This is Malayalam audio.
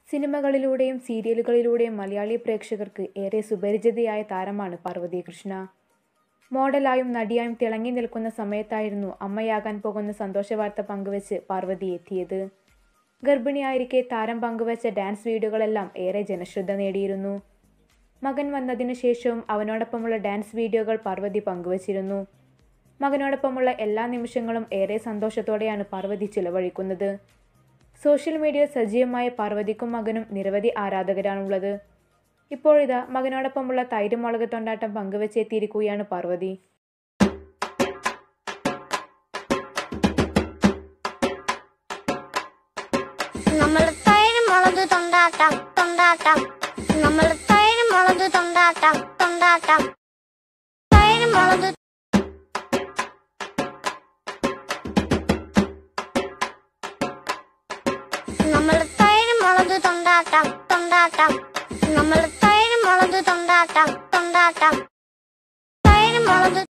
സിനിമകളിലൂടെയും സീരിയലുകളിലൂടെയും മലയാളി പ്രേക്ഷകർക്ക് ഏറെ സുപരിചിതയായ താരമാണ് പാർവതി കൃഷ്ണ. മോഡലായും നടിയായും തിളങ്ങി നിൽക്കുന്ന സമയത്തായിരുന്നു അമ്മയാകാൻ പോകുന്ന സന്തോഷവാർത്ത പങ്കുവച്ച് പാർവതി എത്തിയത്. ഗർഭിണിയായിരിക്കെ താരം പങ്കുവച്ച ഡാൻസ് വീഡിയോകളെല്ലാം ഏറെ ജനശ്രദ്ധ നേടിയിരുന്നു. മകൻ വന്നതിനു ശേഷവും അവനോടൊപ്പമുള്ള ഡാൻസ് വീഡിയോകൾ പാർവതി പങ്കുവച്ചിരുന്നു. മകനോടൊപ്പമുള്ള എല്ലാ നിമിഷങ്ങളും ഏറെ സന്തോഷത്തോടെയാണ് പാർവതി ചിലവഴിക്കുന്നത്. സോഷ്യൽ മീഡിയയിൽ സജീവമായ പാർവതിക്കും മകനും നിരവധി ആരാധകരാണുള്ളത്. ഇപ്പോഴിതാ മകനോടൊപ്പമുള്ള തൈര് മുളക് തൊണ്ടാട്ടം പങ്കുവെച്ചെത്തിയിരിക്കുകയാണ് പാർവതി. നമ്മൾ തൈര് മുളക് തൊണ്ടാട്ടം